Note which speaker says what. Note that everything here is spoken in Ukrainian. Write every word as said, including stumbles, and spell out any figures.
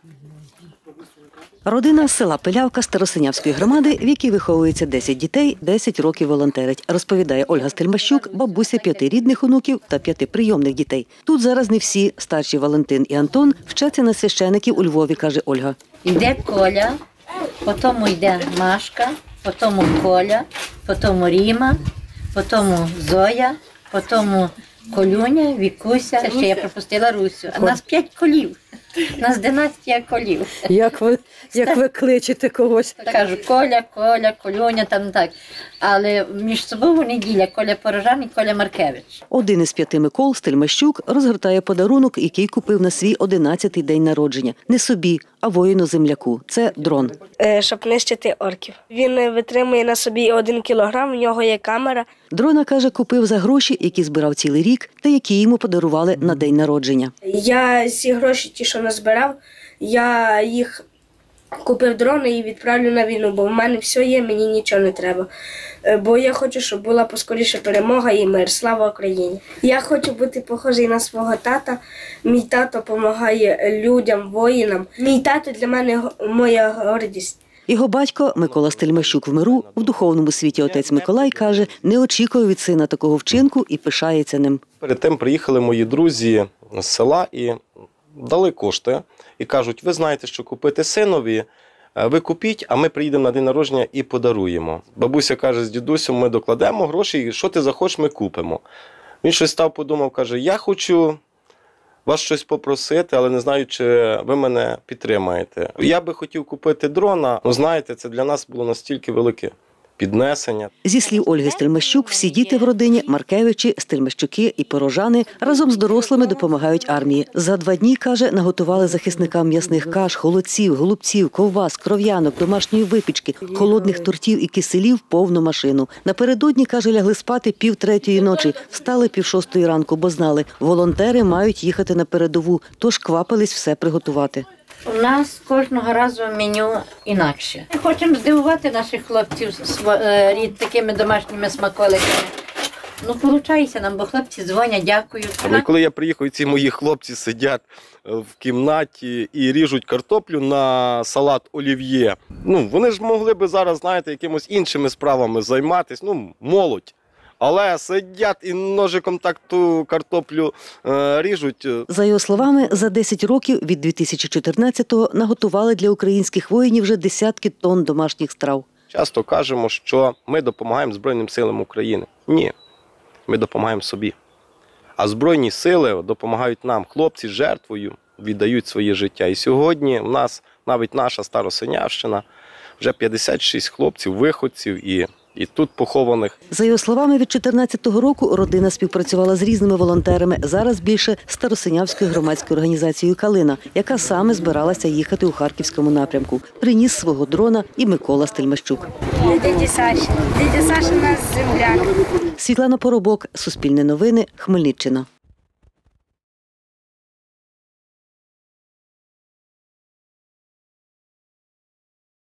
Speaker 1: Родина з села Пилявка Старосинявської громади, в якій виховується десять дітей, десять років волонтерить, розповідає Ольга Стельмащук, бабуся п'яти рідних онуків та п'яти прийомних дітей. Тут зараз не всі, старші Валентин і Антон, вчаться на священиків у Львові, каже Ольга.
Speaker 2: Йде Коля, потім йде Машка, потім Коля, потім Ріма, потім Зоя, потім Колюня, Вікуся, це ще я пропустила Русю. А нас п'ять колів. У нас династія колів.
Speaker 1: Як ви, як ви кличете когось?
Speaker 2: Кажу, Коля, Коля, Колюня, там так. Але між собою вони ділять Коля Порожан і Коля Маркевич.
Speaker 1: Один із п'яти Микол, Стельмащук, розгортає подарунок, який купив на свій одинадцятий день народження. Не собі, а воїну-земляку. Це дрон.
Speaker 3: Щоб нищити орків. Він витримує на собі один кілограм, в нього є камера.
Speaker 1: Дрона, каже, купив за гроші, які збирав цілий рік, та які йому подарували на день народження.
Speaker 3: Я ці гроші, ті, що назбирав, я їх купив дрона і відправлю на війну, бо в мене все є, мені нічого не треба. Бо я хочу, щоб була поскоріше перемога і мир. Слава Україні! Я хочу бути похожий на свого тата. Мій тато допомагає людям, воїнам. Мій тато для мене моя гордість.
Speaker 1: Його батько Микола Стельмащук в миру, в духовному світі отець Миколай, каже, не очікує від сина такого вчинку і пишається ним.
Speaker 4: Перед тим приїхали мої друзі з села і дали кошти. І кажуть, ви знаєте, що купити синові, ви купіть, а ми приїдемо на день народження і подаруємо. Бабуся каже, з дідусем ми докладемо гроші, і що ти захочеш, ми купимо. Він щось став, подумав, каже, я хочу вас щось попросити, але не знаю, чи ви мене підтримаєте. Я би хотів купити дрона, але знаєте, це для нас було настільки велике піднесення.
Speaker 1: Зі слів Ольги Стельмащук, всі діти в родині – Маркевичі, Стельмащуки і Порожани – разом з дорослими допомагають армії. За два дні, каже, наготували захисникам м'ясних каш, холодців, голубців, ковбас, кров'янок, домашньої випічки, холодних тортів і киселів повну машину. Напередодні, каже, лягли спати пів третьої ночі, встали пів шостої ранку, бо знали – волонтери мають їхати на передову, тож квапились все приготувати.
Speaker 2: У нас кожного разу меню інакше. Ми хочемо здивувати наших хлопців такими домашніми смаколиками. Ну, виходить нам, бо хлопці дзвонять, дякують.
Speaker 4: І коли я приїхав, ці мої хлопці сидять в кімнаті і ріжуть картоплю на салат олів'є. Ну, вони ж могли би зараз, знаєте, якимось іншими справами займатися, ну, молодь. Але сидять і ножиком так ту картоплю е, ріжуть.
Speaker 1: За його словами, за десять років від дві тисячі чотирнадцятого наготували для українських воїнів вже десятки тонн домашніх страв.
Speaker 4: Часто кажемо, що ми допомагаємо Збройним силам України. Ні, ми допомагаємо собі. А Збройні сили допомагають нам. Хлопці жертвою віддають своє життя. І сьогодні в нас навіть наша Старосинявщина, вже п'ятдесят шість хлопців, виходців і І тут похованих.
Speaker 1: За його словами, від дві тисячі чотирнадцятого року родина співпрацювала з різними волонтерами. Зараз більше з Старосинявською громадською організацією «Калина», яка саме збиралася їхати у Харківському напрямку. Приніс свого дрона і Микола Стельмащук.
Speaker 3: Дядя Саша. Дядя Саша у нас земляк.
Speaker 1: Світлана Поробок, Суспільне новини, Хмельниччина.